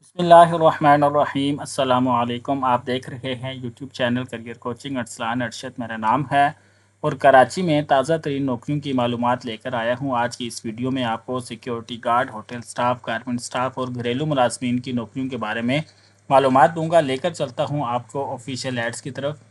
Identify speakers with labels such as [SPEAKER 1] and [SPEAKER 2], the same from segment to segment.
[SPEAKER 1] बिस्मिल्लाहिर्रहमानिर्रहीम अस्सलामुअलैकुम। आप देख रहे हैं YouTube channel career coaching. Arsalan Arshad मेरा नाम है और कराची में ताज़ा तरीन नौकरियों की मालूमात लेकर आया हूँ। आज की इस वीडियो में आपको security guard, hotel staff, garment staff और घरेलू मुलाजमीन की नौकरियों के बारे में मालूमात दूंगा। लेकर चलता हूँ आपको ऑफिशियल एड्स की तरफ।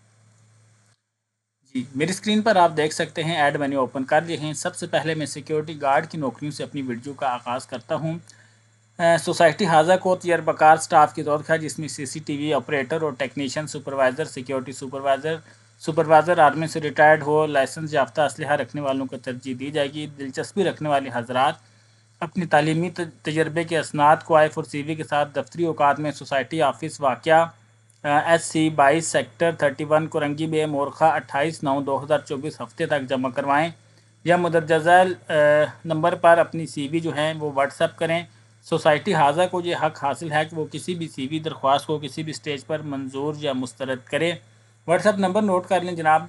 [SPEAKER 1] जी, मेरी स्क्रीन पर आप देख सकते हैं ऐड मैंने ओपन कर लिए हैं। सबसे पहले मैं सिक्योरिटी गार्ड की नौकरियों से अपनी वीडियो का आगाज़ करता हूँ। सोसाइटी हाजा को तजर्बाकार स्टाफ की ज़रूरत है, जिसमें सीसीटीवी ऑपरेटर और technician, supervisor, security supervisor army से रिटायर्ड हो, लाइसेंस याफ्ता असलहा रखने वालों को तरजीह दी जाएगी। दिलचस्पी रखने वाले हजरात अपनी तालीमी तजर्बे के असनाद को आइफ और CV के साथ दफ्तरी औकात में सोसाइटी ऑफिस वाक़या SC 22 सेक्टर 31 कोरंगी बे मोरखा 28/9/2024 हफ्ते तक जमा करवाएँ या मुदरजा नंबर पर अपनी CV जो है वो व्हाट्सएप करें। सोसाइटी हाजा को ये हक हासिल है कि वो किसी भी CV दरख्वास्त को किसी भी स्टेज पर मंजूर या मुस्तरद करे। व्हाट्सएप नंबर नोट कर लें जनाब,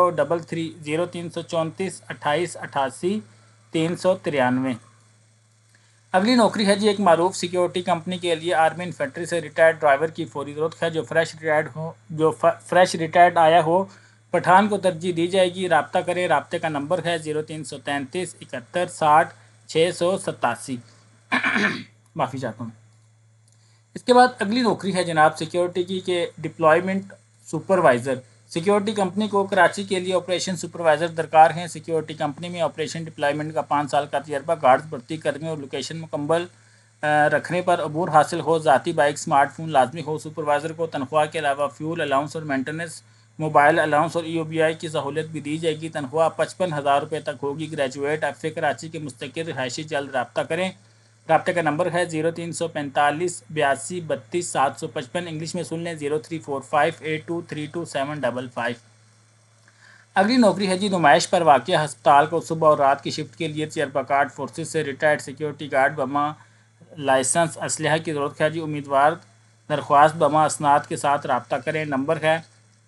[SPEAKER 1] 0330334 2888 393। अगली नौकरी है जी एक मारूफ सिक्योरिटी कंपनी के लिए आर्मी इन्फेंट्री से रिटायर्ड ड्राइवर की फौरी ज़रूरत है। जो फ्रेश रिटायर्ड आया हो पठान को तरजीह दी जाएगी। रब्ता करें। रब्ते का नंबर है 0333 71 60 687। माफ़ी चाहता हूँ। इसके बाद अगली नौकरी है जनाब सिक्योरिटी की के डिप्लॉयमेंट सुपरवाइज़र। सिक्योरिटी कंपनी को कराची के लिए ऑपरेशन सुपरवाइज़र दरकार हैं। सिक्योरिटी कंपनी में ऑपरेशन डिप्लॉयमेंट का 5 साल का तजर्बा, गार्ड्स भर्ती करने और लोकेशन मुकम्मल रखने पर अबूर हासिल हो, ज़ाती बाइक स्मार्टफोन लाजमी हो। सुपरवाइज़र को तनख्वाह के अलावा फ्यूल अलाउंस और मेंटेनेंस, मोबाइल अलाउंस और EOBI की सहूलियत भी दी जाएगी। तनख्वाह 55,000 रुपये तक होगी। ग्रेजुएट FA कराची के मुस्तकिल रिहायशी जल्द रब्ता करें। रब्ते का नंबर है 0345 82 32 755। इंग्लिश में सुन लें 0345 82 32 755। अगली नौकरी है जी नुमाइश पर वाक़या हस्पताल को सुबह और रात की शिफ्ट के लिए तजर्बाकार फोर्सेस से रिटायर्ड सिक्योरिटी गार्ड बमा लाइसेंस असलहा की ज़रूरत है जी। उम्मीदवार दरख्वास्त बमा असनाद के साथ रब्ता करें। नंबर है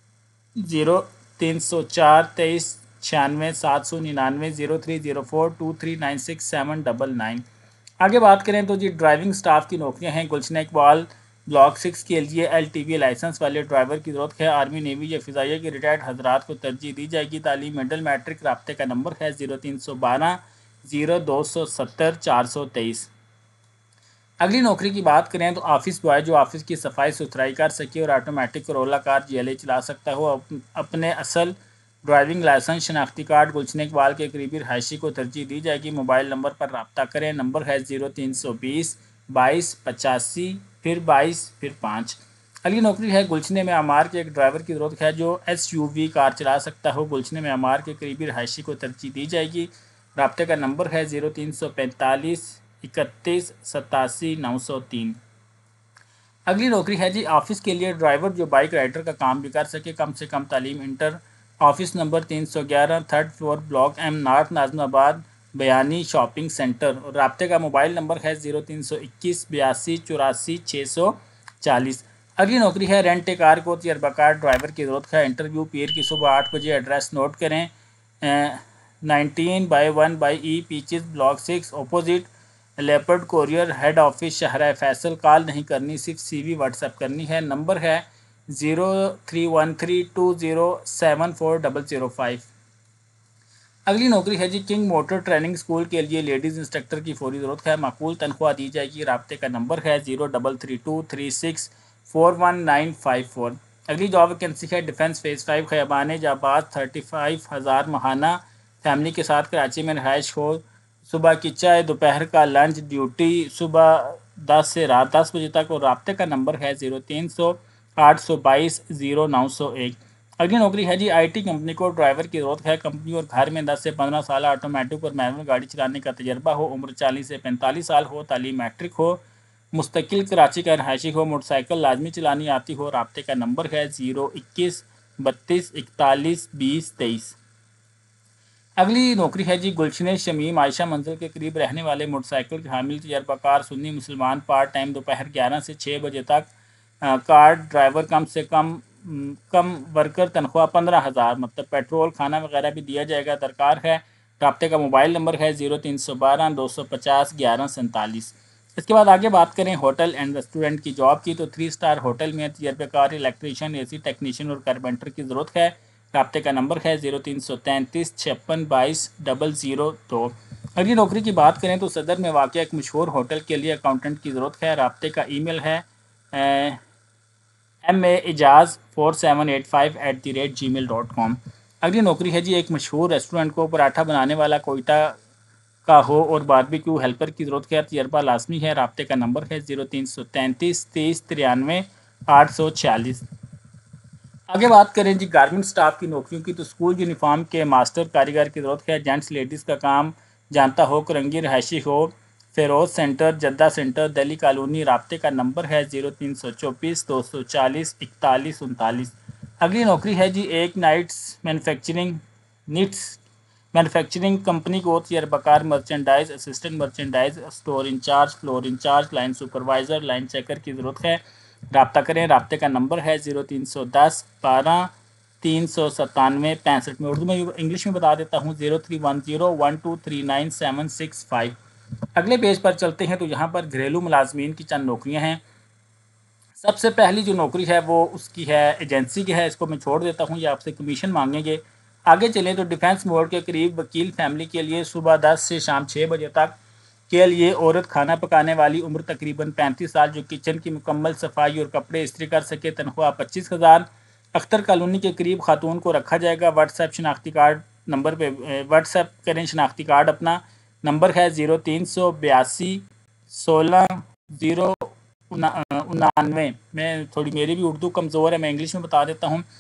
[SPEAKER 1] 0304 23 96 799 0304 2396 799। आगे बात करें तो जी ड्राइविंग स्टाफ की नौकरियां हैं। गुलशन इकबाल ब्लॉक 6 के लिए LTV लाइसेंस वाले ड्राइवर की ज़रूरत है। आर्मी, नेवी या फ़िज़ाइया के रिटायर्ड हजरात को तरजीह दी जाएगी। तालीम मिडल मैट्रिक। रब्ते का नंबर है 0312 0270 423। अगली नौकरी की बात करें तो ऑफिस बॉय, जो ऑफिस की सफाई सुथराई कर सके और ऑटोमेटिक करोला कार GLA चला सकता हो। अपने असल ड्राइविंग लाइसेंस, शनाख्ती कार्ड गुलशन इकबाल के करीबी रहायशी को तरजीह दी जाएगी। मोबाइल नंबर पर रब्ता करें। नंबर है 0320 22 85 फिर 22 फिर 5। अगली नौकरी है गुलशन में अमार के एक ड्राइवर की ज़रूरत है जो SUV कार चला सकता हो। गुलशन में अमार के करीबी रहायशी को तरजीह दी जाएगी। रब्ते का नंबर है 0345 31 87 903। अगली नौकरी है जी ऑफिस के लिए ड्राइवर जो बाइक राइडर का काम भी कर सके। कम से कम तालीम inter. Office number 311 3rd floor block M north Nazimabad बयानी शॉपिंग सेंटर। और रब्ते का मोबाइल नंबर है 0321 82 84 640। अगली नौकरी है रेंट ए कार को तजर्बाकार ड्राइवर की ज़रूरत है। इंटरव्यू पीर की सुबह 8 बजे। एड्रेस नोट करें 19/1/E PECHS block 6 opposite leopard courier head office शहर फैसल। कॉल नहीं करनी, सिर्फ CV व्हाट्सएप करनी है। नंबर है 031320740005। अगली नौकरी है जी किंग मोटर ट्रेनिंग स्कूल के लिए लेडीज़ इंस्ट्रक्टर की फौरी ज़रूरत है। माकूल तनख्वाह दी जाएगी। रब्ते का नंबर है 033236 41954। अगली जॉब वैकेंसी है डिफेंस फेज़ 5 खयाबान जाबाद 35,000 महाना। फैमिली के साथ कराची में रिहाइश हो। सुबह की चाय, दोपहर का लंच, ड्यूटी सुबह 10 से रात 10 बजे तक। और रब्ते का नंबर है 0300 822 0901। अगली नौकरी है जी IT कंपनी को ड्राइवर की ज़रूरत है। कंपनी और घर में 10 से 15 साल ऑटोमेटिक और मैनुअल गाड़ी चलाने का तजर्बा हो। उम्र 40 से 45 साल हो। तालीम मैट्रिक हो। मुस्तकिल कराची का रहायशी हो। मोटरसाइकिल लाजमी चलानी आती हो। रब्ते का नंबर है 021 32 41 20 23। अगली नौकरी है जी गुलशन शमीम आयशा मंजिल के करीब रहने वाले मोटरसाइकिल के हामिल तजर्बाकार सुन्नी मुसलमान। पार्ट टाइम दोपहर 11 से 6 बजे तक। कार ड्राइवर कम से कम वर्कर। तनख्वाह 15,000, मतलब पेट्रोल खाना वगैरह भी दिया जाएगा। दरकार है। रब्ते का मोबाइल नंबर है 0312 250 1147। इसके बाद आगे बात करें होटल एंड रेस्टोरेंट की जॉब की, तो 3 स्टार होटल में तजर्बेकार इलेक्ट्रीशियन, एसी टेक्नीशियन और कारपेंटर की ज़रूरत है। राब्ते का नंबर है 0333 56 22 002। अगली नौकरी की बात करें तो सदर में वाक़ एक मशहूर होटल के लिए अकाउंटेंट की ज़रूरत है। राब्ते का ईमेल है maijaz4785@gmail.com। अगली नौकरी है जी एक मशहूर रेस्टोरेंट को पराठा बनाने वाला कोयटा का हो और बारबेक्यू हेल्पर की ज़रूरत है। तजर्बा लाजमी है। राब्ते का नंबर है 0333 30 93 846। आगे बात करें जी गारमेंट स्टाफ की नौकरियों की, तो स्कूल यूनिफॉर्म के मास्टर कारीगर की ज़रूरत है। जेंट्स लेडीज़ का काम जानता हो, करंगी रहायशी हो, फेरोज़ सेंटर, जद्दा सेंटर, दिल्ली कॉलोनी। राब्ते का नंबर है 0324 240 41 39। अगली नौकरी है जी एक नीट्स मैन्युफैक्चरिंग कंपनी को तजर्बाकार merchandise assistant, merchandise store incharge, floor incharge, line supervisor, line checker की ज़रूरत है। रब्ता करें। राब्ते का नंबर है 0310 12 397 65। मैं उर्दू में इंग्लिश में बता देता हूँ 0310 1239 765। अगले पेज पर चलते हैं तो यहाँ पर घरेलू मुलाजमीन की चंद नौकरियाँ हैं। सबसे पहली जो नौकरी है वो उसकी है एजेंसी की है, इसको मैं छोड़ देता हूँ, ये आपसे कमीशन मांगेंगे। आगे चलें तो डिफेंस मोड के करीब वकील फैमिली के लिए सुबह 10 से शाम 6 बजे तक के लिए औरत खाना पकाने वाली, उम्र तकरीबन 35 साल, जो किचन की मुकम्मल सफाई और कपड़े इस्त्री कर सके। तनख्वाह 25,000। अख्तर कॉलोनी के करीब खातून को रखा जाएगा। व्हाट्सएप शनाख्ती कार्ड नंबर पे व्हाट्सएप करें शनाख्ती कार्ड अपना। नंबर है 0382 16 099। मैं थोड़ी मेरी भी उर्दू कमज़ोर है, मैं इंग्लिश में बता देता हूँ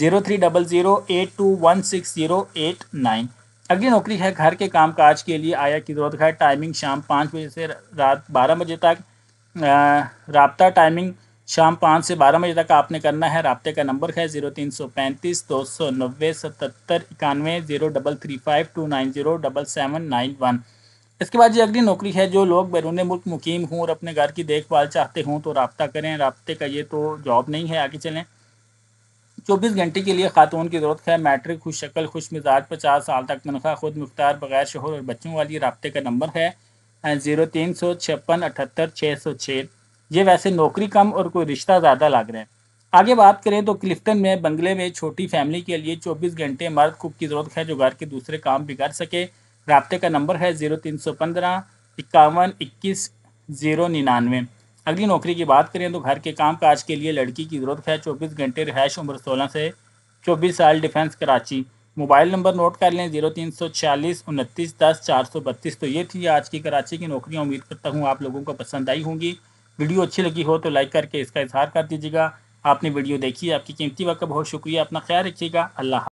[SPEAKER 1] 0300821608 अगली नौकरी है घर के काम काज के लिए आया की ज़रूरत है। टाइमिंग शाम 5 बजे से रात 12 बजे तक। राब्ता टाइमिंग शाम 5 से 12 बजे तक आपने करना है। राब्ते का नंबर है 0335 290 77 91 0352907791। इसके बाद ये अगली नौकरी है जो लोग बैरून मुल्क मुकीम हों और अपने घर की देखभाल चाहते हों तो राब्ता करें। राब्ते का ये तो जॉब नहीं है। आगे चलें। 24 घंटे के लिए खातून की ज़रूरत है। मैट्रिक, खुश शक्ल, खुश मिजाज, 50 साल तक तनख्वाह, खुद मुख्तार, बगैर शोहर और बच्चों वाली। राब्ते का नंबर है 0356 78 606। ये वैसे नौकरी कम और कोई रिश्ता ज़्यादा लग रहा है। आगे बात करें तो क्लिफ्टन में बंगले में छोटी फैमिली के लिए 24 घंटे मर्द कुक की ज़रूरत है जो घर के दूसरे काम भी कर सके। राब्ते का नंबर है 0315 51 21 099। अगली नौकरी की बात करें तो घर के काम काज के लिए लड़की की ज़रूरत है। 24 घंटे रिहाइश, उम्र 16 से 24 साल, defence Karachi. Mobile number note कर लें 0346 29 10 432। तो ये थी आज की कराची की नौकरियाँ। उम्मीद करता हूँ आप लोगों को पसंद आई होंगी। वीडियो अच्छी लगी हो तो लाइक करके इसका इजहार कर दीजिएगा। आपने वीडियो देखी, आपकी कीमती वक्त का बहुत शुक्रिया। अपना ख्याल रखिएगा। अल्लाह।